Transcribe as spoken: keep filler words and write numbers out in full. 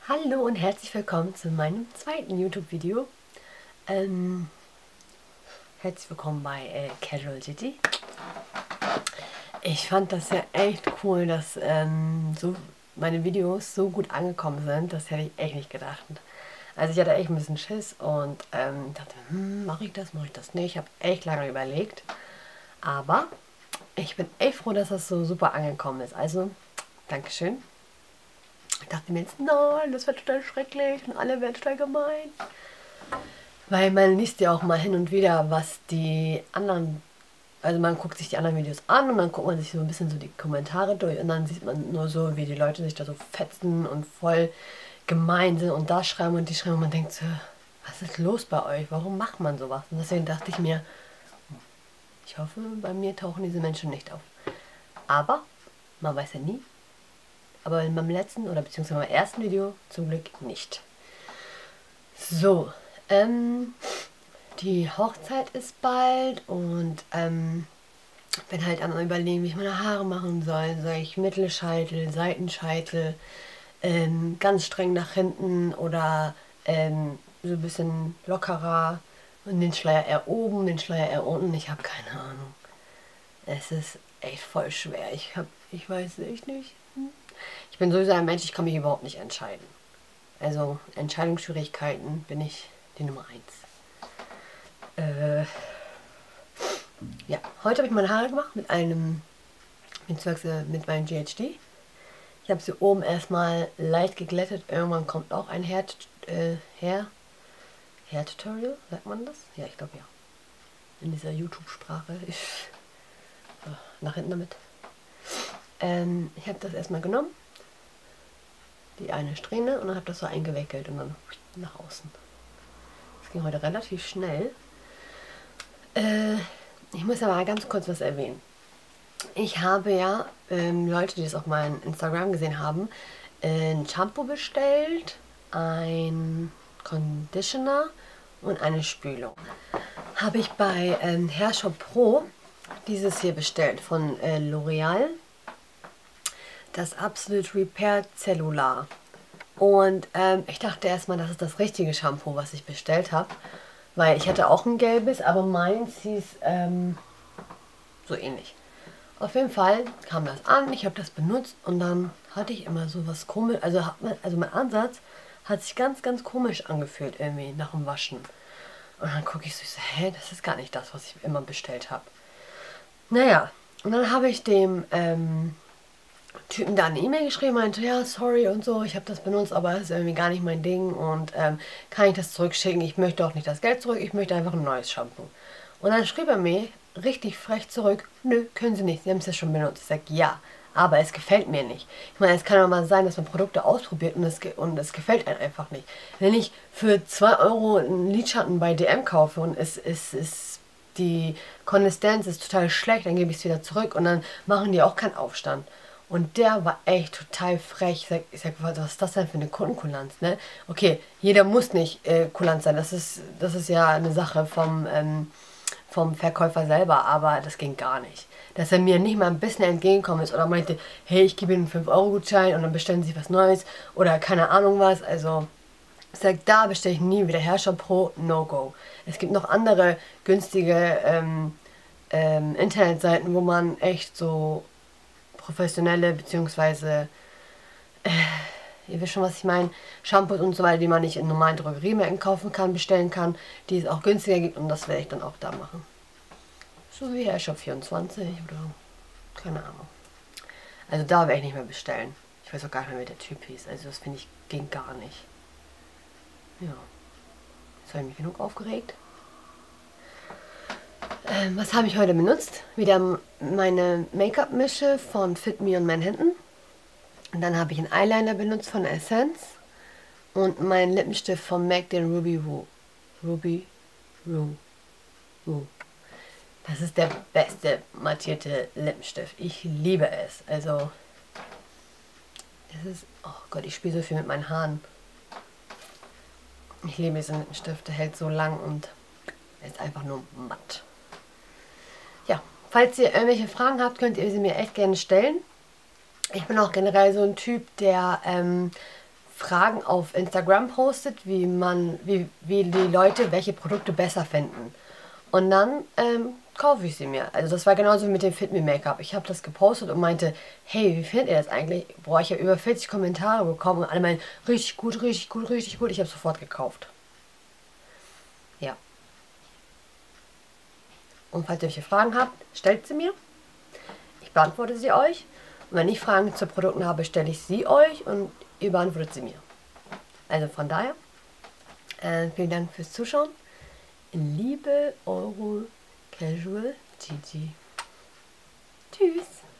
Hallo und herzlich willkommen zu meinem zweiten YouTube-Video. Ähm, herzlich willkommen bei äh, Casual City. Ich fand das ja echt cool, dass ähm, so meine Videos so gut angekommen sind. Das hätte ich echt nicht gedacht. Also ich hatte echt ein bisschen Schiss und ähm, dachte, hm, mache ich das, mache ich das nicht. Ich habe echt lange überlegt. Aber ich bin echt froh, dass das so super angekommen ist. Also, Dankeschön. Ich dachte mir jetzt, nein, das wird total schrecklich und alle werden total gemein. Weil man liest ja auch mal hin und wieder, was die anderen, also man guckt sich die anderen Videos an und dann guckt man sich so ein bisschen so die Kommentare durch und dann sieht man nur so, wie die Leute sich da so fetzen und voll gemein sind und da schreiben und die schreiben und man denkt so, was ist los bei euch? Warum macht man sowas? Und deswegen dachte ich mir, ich hoffe, bei mir tauchen diese Menschen nicht auf. Aber, man weiß ja nie. Aber in meinem letzten oder beziehungsweise meinem ersten Video zum Glück nicht. So, ähm, die Hochzeit ist bald und ähm, bin halt am überlegen, wie ich meine Haare machen soll. Soll ich Mittelscheitel, Seitenscheitel, ähm, ganz streng nach hinten oder ähm, so ein bisschen lockerer und den Schleier eher oben, den Schleier eher unten. Ich habe keine Ahnung. Es ist echt voll schwer. Ich hab, ich weiß echt nicht. Ich bin sowieso ein Mensch, ich kann mich überhaupt nicht entscheiden. Also Entscheidungsschwierigkeiten bin ich die Nummer eins. Äh, ja, heute habe ich meine Haare gemacht mit einem, beziehungsweise mit meinem G H D. Ich habe sie oben erstmal leicht geglättet. Irgendwann kommt auch ein Hair, äh, Hair, Hair Tutorial, sagt man das? Ja, ich glaube ja. In dieser YouTube-Sprache. So, nach hinten damit. Ähm, ich habe das erstmal genommen, die eine Strähne, und dann habe das so eingewickelt und dann nach außen. Das ging heute relativ schnell. Äh, ich muss aber ganz kurz was erwähnen. Ich habe ja, ähm, Leute, die das auf meinem Instagram gesehen haben, ein Shampoo bestellt, ein Conditioner und eine Spülung. Habe ich bei ähm, Hairshop Pro dieses hier bestellt von äh, L'Oreal. Das Absolute Repair Cellular. Und ähm, ich dachte erstmal, das ist das richtige Shampoo, was ich bestellt habe. Weil ich hatte auch ein gelbes, aber meins hieß ähm, so ähnlich. Auf jeden Fall kam das an, ich habe das benutzt und dann hatte ich immer so was komisch, also, also mein Ansatz hat sich ganz, ganz komisch angefühlt irgendwie nach dem Waschen. Und dann gucke ich so, ich so, hä, das ist gar nicht das, was ich immer bestellt habe. Naja, und dann habe ich dem ähm, Typen da eine E-Mail geschrieben, meinte, ja, sorry und so, ich habe das benutzt, aber es ist irgendwie gar nicht mein Ding und ähm, kann ich das zurückschicken? Ich möchte auch nicht das Geld zurück, ich möchte einfach ein neues Shampoo. Und dann schrieb er mir richtig frech zurück, nö, können Sie nicht, Sie haben es ja schon benutzt. Ich sage, ja, aber es gefällt mir nicht. Ich meine, es kann doch mal sein, dass man Produkte ausprobiert und es, und es gefällt einem einfach nicht. Wenn ich für zwei Euro einen Lidschatten bei D M kaufe und es ist, ist die Konsistenz ist total schlecht, dann gebe ich es wieder zurück und dann machen die auch keinen Aufstand. Und der war echt total frech. Ich sag, ich sag, was ist das denn für eine Kundenkulanz, ne? Okay, jeder muss nicht äh, kulant sein. Das ist, das ist ja eine Sache vom, ähm, vom Verkäufer selber, aber das ging gar nicht. Dass er mir nicht mal ein bisschen entgegengekommen ist oder meinte, hey, ich gebe Ihnen einen fünf Euro Gutschein und dann bestellen Sie was Neues oder keine Ahnung was. Also, ich sag, da bestelle ich nie wieder Hairshop Pro, no go. Es gibt noch andere günstige ähm, ähm, Internetseiten, wo man echt so professionelle, beziehungsweise, äh, ihr wisst schon, was ich meine, Shampoos und so weiter, die man nicht in normalen Drogeriemärkten kaufen kann, bestellen kann, die es auch günstiger gibt und das werde ich dann auch da machen. So wie Hairshop vierundzwanzig oder keine Ahnung. Also da werde ich nicht mehr bestellen. Ich weiß auch gar nicht mehr, wie der Typ hieß. Also das finde ich, ging gar nicht. Ja. Jetzt habe ich mich genug aufgeregt. Ähm, was habe ich heute benutzt? Wieder meine Make-up-Mische von Fit Me und Manhattan. Und dann habe ich einen Eyeliner benutzt von Essence. Und meinen Lippenstift von M A C, den Ruby Woo. Ruby Woo. Woo. Das ist der beste mattierte Lippenstift. Ich liebe es. Also, es ist... Oh Gott, ich spiele so viel mit meinen Haaren. Ich liebe diesen Lippenstift. Der hält so lang und ist einfach nur matt. Ja, falls ihr irgendwelche Fragen habt, könnt ihr sie mir echt gerne stellen. Ich bin auch generell so ein Typ, der ähm, Fragen auf Instagram postet, wie man, wie, wie die Leute welche Produkte besser finden. Und dann ähm, kaufe ich sie mir. Also das war genauso wie mit dem Fit Me Make-up. Ich habe das gepostet und meinte, hey, wie findet ihr das eigentlich? Boah, ich habe über vierzig Kommentare bekommen und alle meinen, richtig gut, richtig gut, richtig gut. Ich habe sofort gekauft. Ja. Und falls ihr welche Fragen habt, stellt sie mir. Ich beantworte sie euch. Und wenn ich Fragen zu Produkten habe, stelle ich sie euch und ihr beantwortet sie mir. Also von daher, äh, vielen Dank fürs Zuschauen. Liebe, eure Casual Gigi. Tschüss.